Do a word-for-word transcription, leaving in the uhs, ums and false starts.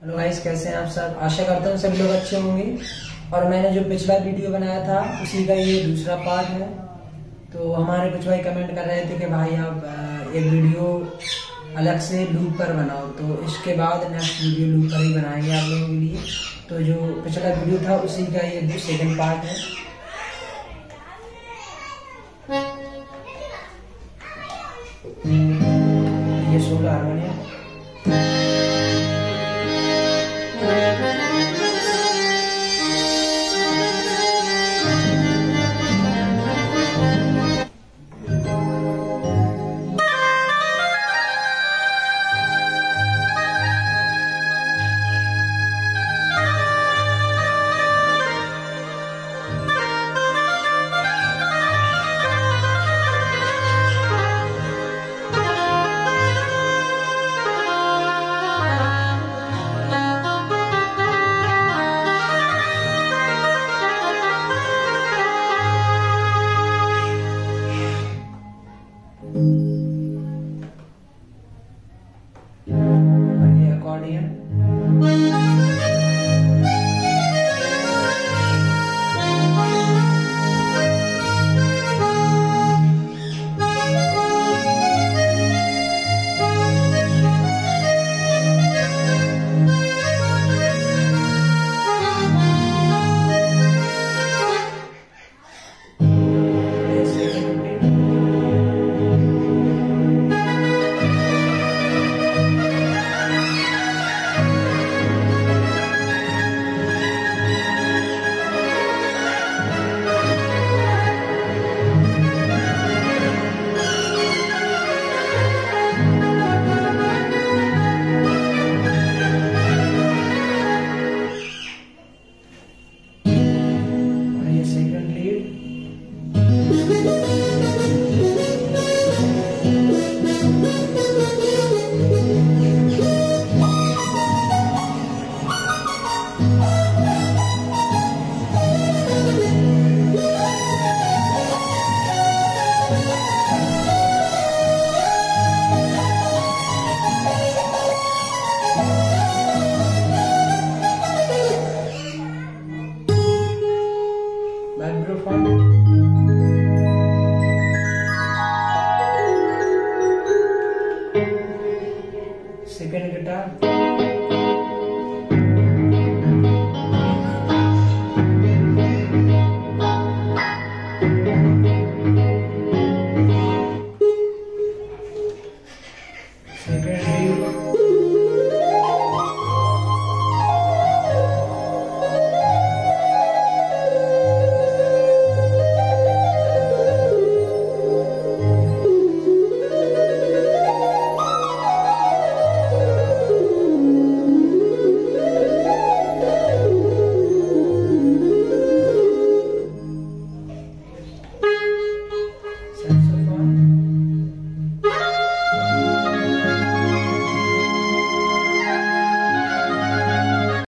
Hello guys, कैसे हैं आप सब। आशा करता हूँ सभी लोग अच्छे होंगे। और मैंने जो पिछला वीडियो बनाया था उसी का ये दूसरा पार्ट है। तो हमारे कुछ भाई कमेंट कर रहे थे कि भाई आप एक वीडियो अलग से लूप पर बनाओ, तो इसके बाद नेक्स्ट वीडियो लूप पर ही बनाएंगे आप लोगों के लिए। तो जो पिछला वीडियो था उसी का ये सेकंड पार्ट है।